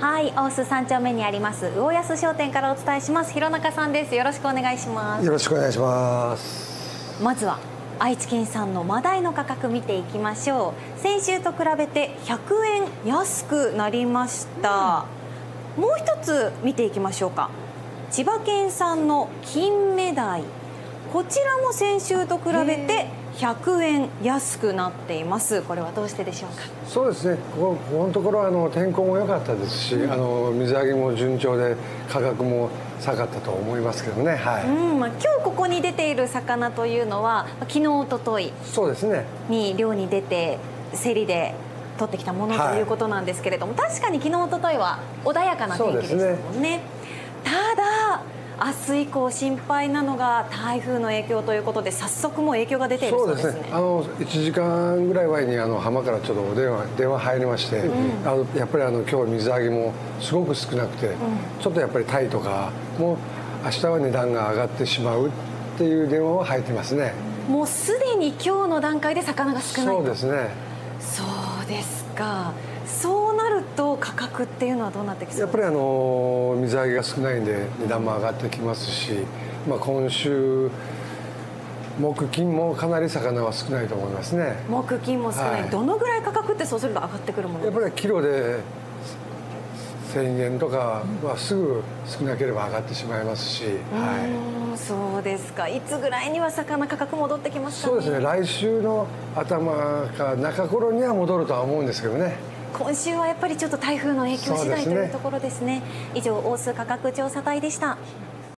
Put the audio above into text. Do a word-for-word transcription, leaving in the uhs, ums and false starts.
はい、大須三丁目にあります魚安商店からお伝えします。弘中さんです。よろしくお願いします。 よろしくお願いします。 まずは愛知県産のマダイの価格見ていきましょう。先週と比べてひゃくえん安くなりました。うん、もう一つ見ていきましょうか。千葉県産の金目鯛、こちらも先週と比べてひゃくえん安くなっています。これはどうしてでしょうか。 そうですね、ここのところあの天候も良かったですし、うん、あの水揚げも順調で価格も下がったと思いますけどね。はい。 うん、まあ、今日ここに出ている魚というのは昨日一昨日そうですねに漁に出て競りで取ってきたものということなんですけれども、はい、確かに昨日一昨日は穏やかな天気でしたもんね。ただ明日以降心配なのが台風の影響ということで、早速もう影響が出ているそうですね。 そうですね、あのいちじかんぐらい前にあの浜からちょっとお電話電話入りまして、うん、あのやっぱりあの今日水揚げもすごく少なくて、うん、ちょっとやっぱりタイとかも明日は値段が上がってしまうっていう電話は入ってますね。 もうすでに今日の段階で魚が少ないと。 そうですね。 そうですか。そうなると価格っていうのはどうなってきそうですか。 やっぱりあの水揚げが少ないんで値段も上がってきますし、まあ、今週木金もかなり魚は少ないと思いますね。 木金も少ない、はい、どのぐらい価格ってそうすると上がってくるものですか。 やっぱりキロでせんえんとかはすぐ少なければ上がってしまいますし、 はい、そうですか。いつぐらいには魚価格戻ってきますかね。 そうですね、来週の頭か中頃には戻るとは思うんですけどね。 今週はやっぱりちょっと台風の影響次第というところですね。以上、大須価格調査隊でした。